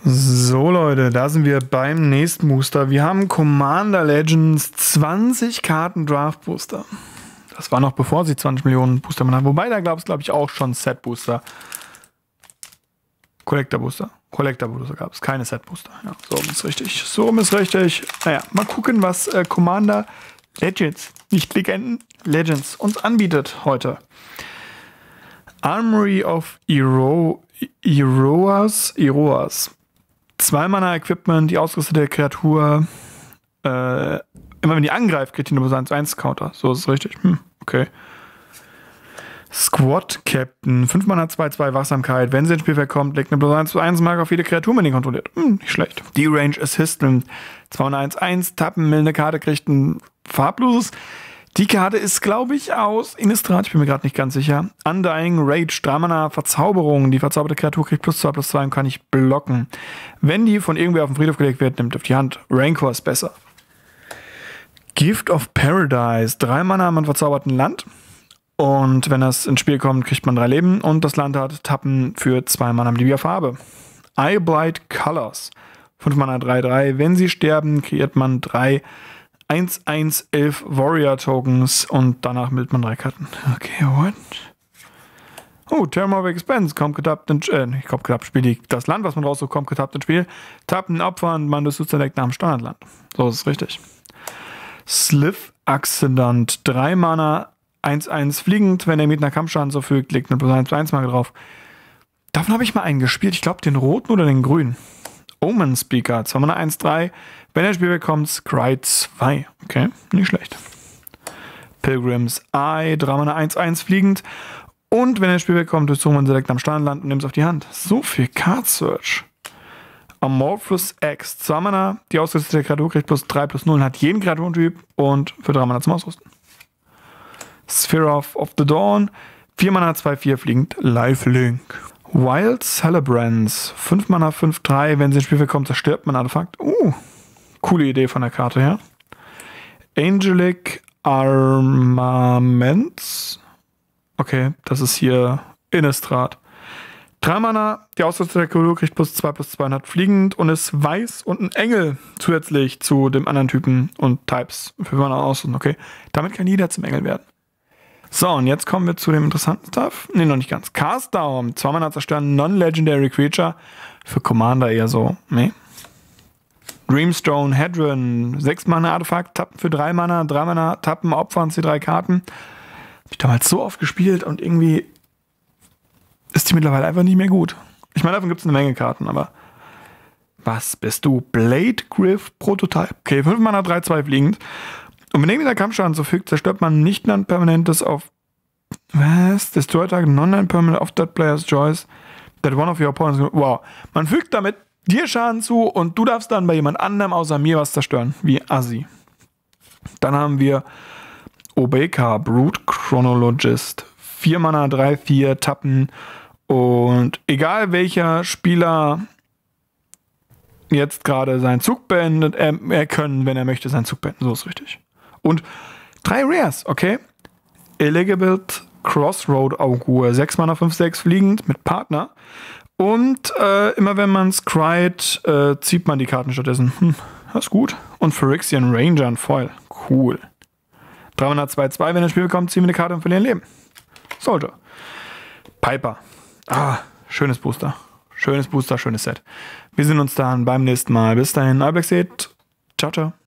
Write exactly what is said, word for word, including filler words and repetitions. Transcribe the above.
So Leute, da sind wir beim nächsten Booster. Wir haben Commander Legends zwanzig Karten Draft Booster. Das war noch bevor sie zwanzig Millionen Booster machen. Wobei, da gab es glaube ich auch schon Set Booster. Collector Booster. Collector Booster gab es, keine Set Booster. Ja, so ist richtig. So ist richtig. Naja, mal gucken, was äh, Commander Legends, nicht Legenden, Legends uns anbietet heute. Armory of Ero Eroas. Eroas. Zwei Mana Equipment, die ausgerüstete Kreatur. Äh, immer wenn die angreift, kriegt die nur eins eins Counter. So ist es richtig. Hm, okay. Squad Captain. fünf Mana, zwei zwei Wachsamkeit. Wenn sie ins Spielfeld kommt, legt eine plus eins zu eins Marke auf jede Kreatur, wenn die kontrolliert. Hm, nicht schlecht. D-Range Assistant. zwei Mana eins eins. Tappen, milde Karte, kriegt ein farbloses. Die Karte ist, glaube ich, aus Innistrad. Ich bin mir gerade nicht ganz sicher. Undying Rage. drei Mana Verzauberung. Die verzauberte Kreatur kriegt plus zwei plus zwei und kann nicht blocken. Wenn die von irgendwer auf den Friedhof gelegt wird, nimmt auf die Hand. Rancor ist besser. Gift of Paradise. drei Mana, man verzaubert ein Land. Und wenn das ins Spiel kommt, kriegt man drei Leben. Und das Land hat Tappen für zwei Mana mit der Farbe. Eyeblight Colors. fünf Mana, drei drei. Wenn sie sterben, kreiert man drei eins eins elf Warrior Tokens und danach bildet man drei Karten. Okay, what? Oh, Term of Expense. Kommt getappt ins Spiel. Äh, nicht kommt getappt, Spiel. Die, das Land, was man raussucht, kommt getappt ins Spiel. Tappen, opfern, man das select nach dem Standardland. So ist es richtig. Sliff Accident. drei Mana, eins eins fliegend. Wenn er mit einer Kampfschaden so fügt, legt eine plus eins zu eins Marke drauf. Davon habe ich mal einen gespielt. Ich glaube, den roten oder den grünen. Omen Speaker. zwei Mana, eins drei. Wenn er ins Spiel bekommt, Scry zwei. Okay, nicht schlecht. Pilgrim's Eye. drei Mana, eins eins fliegend. Und wenn er ins Spiel bekommt, durchsucht man Select am Standardland und nimmt es auf die Hand. So viel Card Search. Amorphous X. zwei Mana. Die ausgerüstete Kreatur kriegt plus drei plus null und hat jeden Kreaturentyp und für drei Mana zum Ausrüsten. Sphere of, of the Dawn. vier Mana, zwei vier fliegend. Lifelink. Wild Celebrants. fünf Mana, fünf drei. Wenn sie ins Spiel bekommt, zerstört man Artefakt. Uh, coole Idee von der Karte her. Angelic Armaments. Okay, das ist hier Innistrad. drei Mana. Die ausgerüstete Kreatur kriegt plus zwei plus zwei und hat fliegend und ist weiß und ein Engel zusätzlich zu dem anderen Typen und Types. Für Mana ausrüsten. Okay, damit kann jeder zum Engel werden. So, und jetzt kommen wir zu dem interessanten Stuff. Ne, noch nicht ganz. Cast Down. zwei Mana zerstören, Non-Legendary Creature. Für Commander eher so, ne? Dreamstone Hedron. sechs Mana Artefakt. Tappen für drei Mana. drei Mana tappen, opfern sie drei Karten. Hab ich damals so oft gespielt und irgendwie ist die mittlerweile einfach nicht mehr gut. Ich meine, davon gibt es eine Menge Karten, aber was bist du? Blade Griff Prototype. Okay, fünf Mana, drei zwei fliegend. Und wenn irgendwie der Kampfschaden zufügt, zerstört man nicht non-permanentes auf was? Destroy target non-permanent of that player's choice that one of your opponents. Wow. Man fügt damit dir Schaden zu und du darfst dann bei jemand anderem außer mir was zerstören. Wie Assi. Dann haben wir Obeka, Brute Chronologist. vier Mana, drei vier, Tappen. Und egal welcher Spieler jetzt gerade seinen Zug beendet, er, er können, wenn er möchte, seinen Zug beenden. So ist richtig. Und drei Rares, okay? Eligibelt Crossroad Augur. sechs Mana, fünf sechs fliegend mit Partner. Und äh, immer wenn man scryt, äh, zieht man die Karten stattdessen. Hm, das ist gut. Und Phyrexian Ranger ein Foil. Cool. drei Mana, zwei zwei. Wenn er ins Spiel kommt, ziehen wir eine Karte und verlieren Leben. Soldier. Piper. Ah, schönes Booster. Schönes Booster, schönes Set. Wir sehen uns dann beim nächsten Mal. Bis dahin, Albrecht seht. Ciao, ciao.